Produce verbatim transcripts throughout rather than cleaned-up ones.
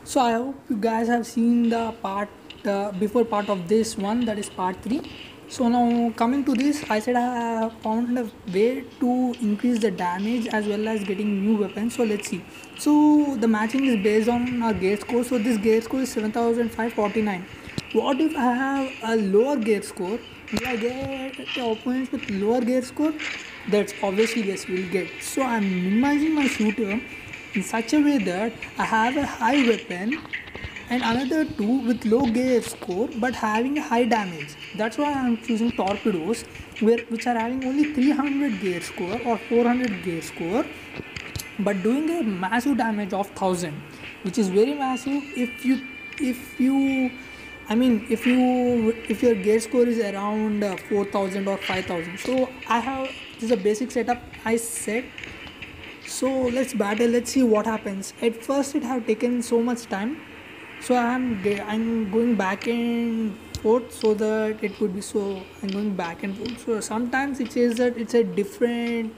So I hope you guys have seen the part uh, before part of this one, that is part three. So now coming to this, I said I have found a way to increase the damage as well as getting new weapons. So let's see. So the matching is based on our gear score. So this gear score is seven thousand five hundred forty-nine. What if I have a lower gear score? Will I get the opponents with lower gear score? That's obviously yes, we'll get. So I'm minimizing my shooter in such a way that I have a high weapon and another two with low gear score but having a high damage. That's why I'm choosing torpedoes, where which are having only three hundred gear score or four hundred gear score, but doing a massive damage of one thousand, which is very massive. If you if you I mean, if you if your gear score is around uh, four thousand or five thousand. So I have this is a basic setup I set. So let's battle, let's see what happens. At first it have taken so much time, so i'm i'm going back and forth so that it would be so I'm going back and forth. So sometimes it says that it's a different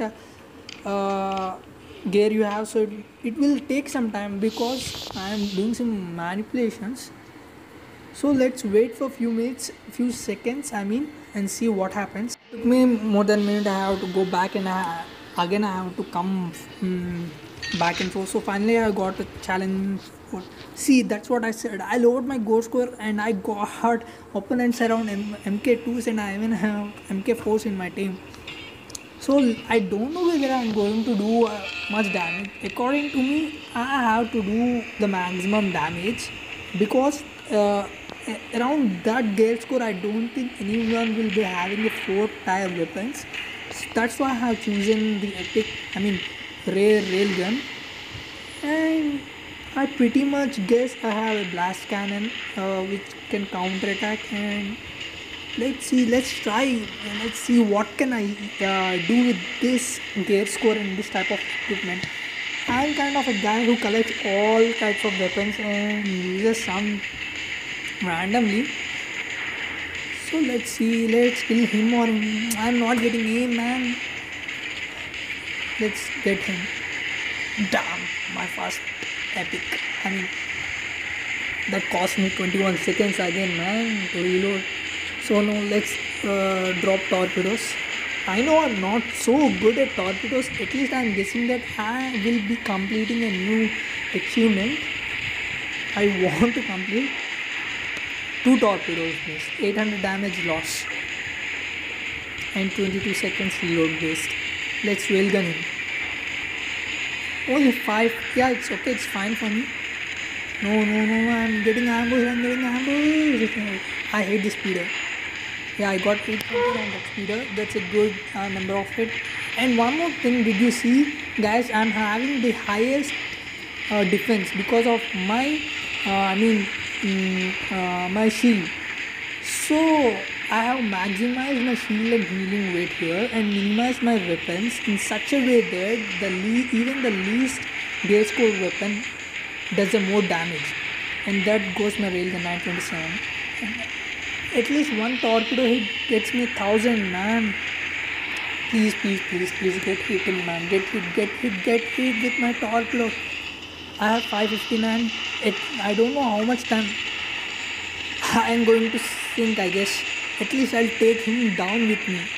uh, gear you have, so it, it will take some time because I am doing some manipulations. So let's wait for few minutes, few seconds I mean, and see what happens. It took me more than a minute. I have to go back and I, again I have to come um, back and forth. So finally I got a challenge. For, see, that's what I said. I lowered my goal score and I got opponents around M- MK2s and I even have M K fours in my team. So I don't know whether I'm going to do uh, much damage. According to me, I have to do the maximum damage because uh, around that gear score, I don't think anyone will be having a four tier weapons. So that's why I have chosen the epic, I mean, rare railgun, and I pretty much guess I have a blast cannon uh, which can counter attack. And let's see, let's try, let's see what can I uh, do with this gear score and this type of equipment. I'm kind of a guy who collects all types of weapons and uses some randomly. So let's see, let's kill him or him. I'm not getting him, man. Let's get him. Damn, my first epic. I mean, that cost me twenty-one seconds again, man, to reload. So now let's uh, drop torpedoes. I know I'm not so good at torpedoes. At least I'm guessing that I will be completing a new achievement. I want to complete two torpedoes based, eight hundred damage loss, and twenty-two seconds reload based. Let's railgun him. Only five. Yeah, it's okay. It's fine for me. No, no, no. I'm getting ambush. I'm getting ambush. I hate this speeder. Yeah, I got eight hundred on that speeder. That's a good uh, number of it. And one more thing, did you see, guys? I'm having the highest uh, defense because of my, uh, I mean, mm, uh, my shield. So I have maximized my shield and healing weight here and minimized my weapons in such a way that the le- even the least gear score weapon does the more damage. And that goes my railgun nine twenty-seven. At least one torpedo hit gets me thousand, man. Please, please, please, please get hit, man. Get hit, get hit, get hit with my torpedo. I have five fifty-nine. It, I don't know how much time I am going to sink, I guess. At least I'll take him down with me.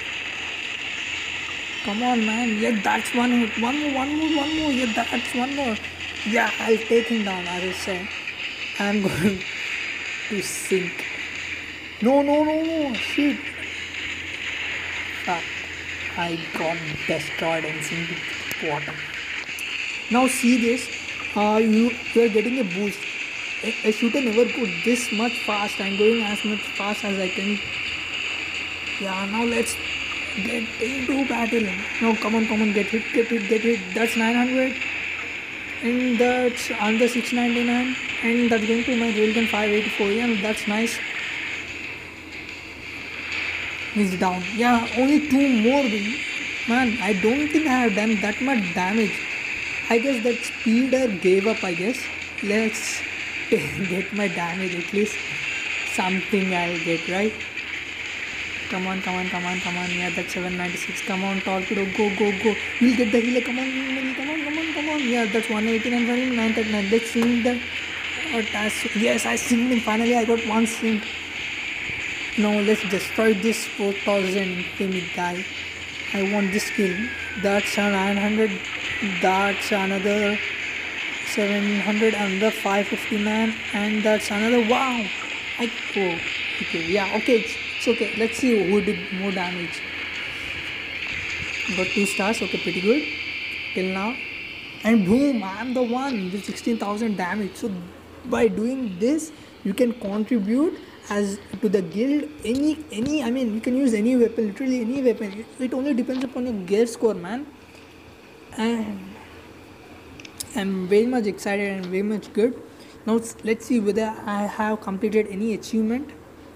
Come on, man. Yeah, that's one hit. One more, one more, one more. Yeah, that's one more. Yeah, I'll take him down, as I said. I'm going to sink. No, no, no, no. Shit. Fuck. I got destroyed and sink into water. Now see this. Uh, you, you are getting a boost. A, a shooter never go this much fast. I'm going as much fast as I can. Yeah, now let's get into battle. No, come on, come on, get hit, get hit, get hit. That's nine hundred. And that's under six ninety-nine. And that's going to my railgun five eighty-four. Yeah, that's nice. He's down. Yeah, only two more. Man, I don't think I have done that much damage. I guess that speeder gave up, I guess. Let's get my damage at least. Something I'll get, right? Come on, come on, come on, come on. Yeah, that's seven ninety-six. Come on, torpedo. Go, go, go. We'll get the healer. Come on, come on, come on, come on. Yeah, that's one eighty-nine, nine thirty-nine. Let's see the But as yes, I synced him. Finally, I got one sync. Now let's destroy this four thousand infamy guy. I want this kill. That's a nine hundred. That's another seven hundred, another five fifty-nine, and that's another. Wow! I oh okay yeah okay it's, it's okay. Let's see who did more damage. Got two stars. Okay, pretty good till now. And boom! I'm the one with sixteen thousand damage. So by doing this, you can contribute as to the guild any any I mean you can use any weapon, literally any weapon. It, it only depends upon your guild score, man. And I'm very much excited and very much good. Now let's see whether I have completed any achievement.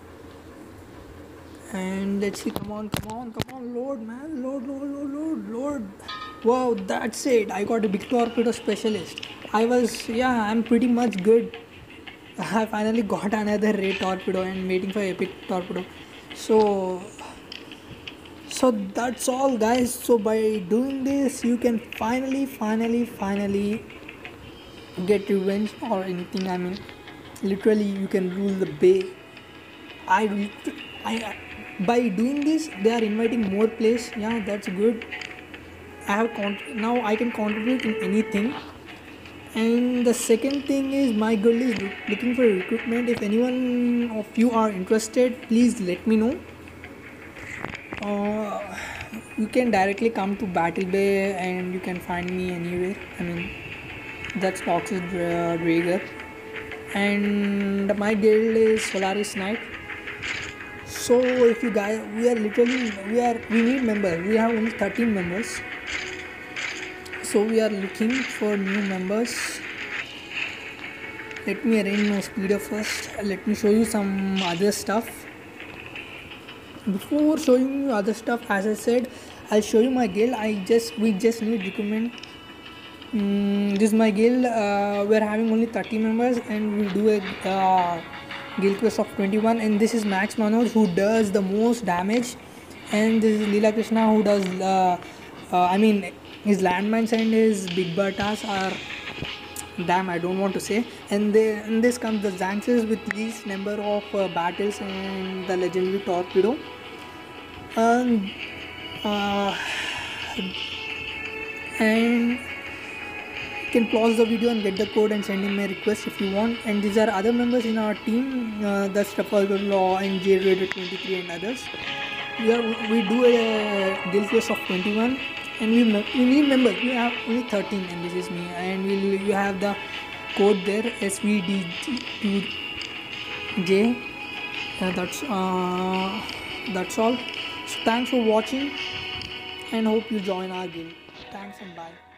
And let's see, come on, come on, come on, load, man, load, load, load, load, load. Wow, that's it. I got a big torpedo specialist. I was, yeah, I'm pretty much good. I finally got another ray torpedo and waiting for epic torpedo. So, so that's all, guys. So by doing this, you can finally, finally, finally get revenge or anything. I mean, literally, you can rule the bay. I, I, by doing this, they are inviting more players. Yeah, that's good. I have con- now I can contribute in anything. And the second thing is my guild is looking for recruitment. If anyone of you are interested, please let me know. Uh, you can directly come to Battle Bay and you can find me anywhere. I mean, that's Toxic uh, Drager. And my guild is Solaris Knight. So if you guys, we are literally, we are, we need members. We have only thirteen members. So we are looking for new members. Let me arrange my speeder first. Let me show you some other stuff. Before showing you other stuff, as I said, I'll show you my guild. I just, we just need recruitment. Mm, this is my guild. Uh, we're having only thirty members and we'll do a uh, guild quest of twenty-one. And this is Max Manoj, who does the most damage. And this is Leela Krishna, who does, uh, uh, I mean, his landmines and his big batas are, damn, I don't want to say. And then in this comes the Xanxes with least number of uh, battles and the legendary torpedo. And, uh, and you can pause the video and get the code and send him a request if you want. And these are other members in our team, uh, that's Trafalgar Law and J Raider twenty-three and others. We are we do a guild quest of twenty-one. And we, we need members. We have only thirteen, and this is me. And we'll you have the code there, S V D two J. Uh, that's uh, that's all. So thanks for watching, and hope you join our guild. Thanks and bye.